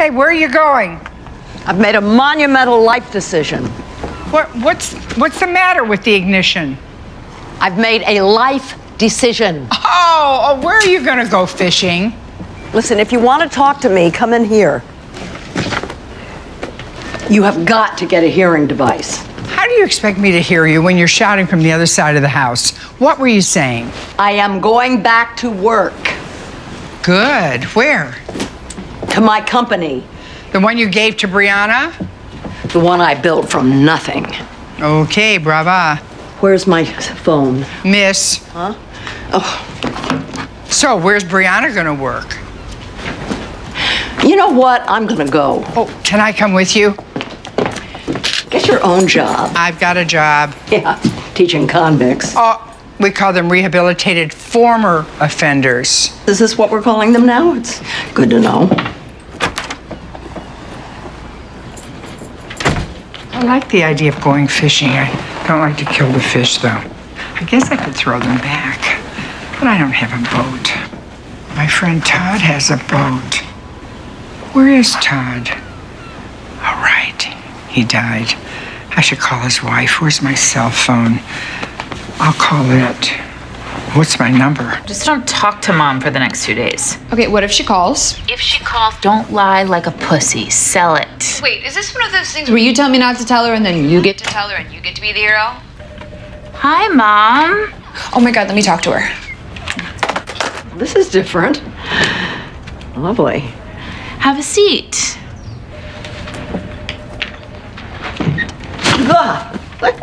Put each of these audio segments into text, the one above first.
Hey, where are you going? I've made a monumental life decision. What's the matter with the ignition? I've made a life decision. Oh, where are you going to go fishing? Listen, if you want to talk to me, come in here. You have got to get a hearing device. How do you expect me to hear you when you're shouting from the other side of the house? What were you saying? I am going back to work. Good. Where? To my company. The one you gave to Brianna? The one I built from nothing. Okay, brava. Where's my phone? Miss. Huh? Oh. So, where's Brianna gonna work? You know what? I'm gonna go. Oh, can I come with you? Get your own job. I've got a job. Yeah, teaching convicts. Oh, we call them rehabilitated former offenders. Is this what we're calling them now? It's good to know. I like the idea of going fishing. I don't like to kill the fish, though. I guess I could throw them back, but I don't have a boat. My friend Todd has a boat. Where is Todd? All right, he died. I should call his wife. Where's my cell phone? I'll call it. What's my number? Just don't talk to Mom for the next 2 days. Okay, what if she calls? If she calls, don't lie like a pussy. Sell it. Wait, is this one of those things where you tell me not to tell her and then you get to tell her and you get to be the hero? Hi, Mom. Oh my God, let me talk to her. This is different. Lovely. Have a seat. Ugh.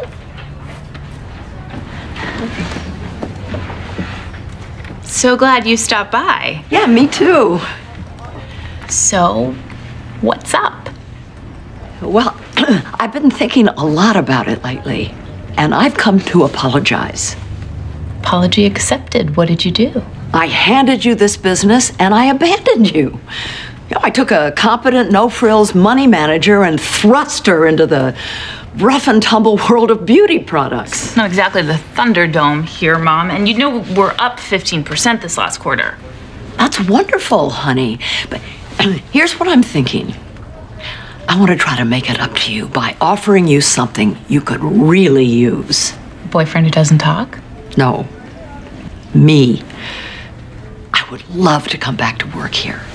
So glad you stopped by. Yeah, me too. So, what's up? Well, I've been thinking a lot about it lately, and I've come to apologize. Apology accepted. What did you do? I handed you this business, and I abandoned you. You know, I took a competent, no-frills money manager and thrust her into the rough and tumble world of beauty products. Not exactly the Thunderdome here, Mom. And you know we're up 15% this last quarter. That's wonderful, honey. But here's what I'm thinking. I want to try to make it up to you by offering you something you could really use. Boyfriend who doesn't talk? No, me. I would love to come back to work here.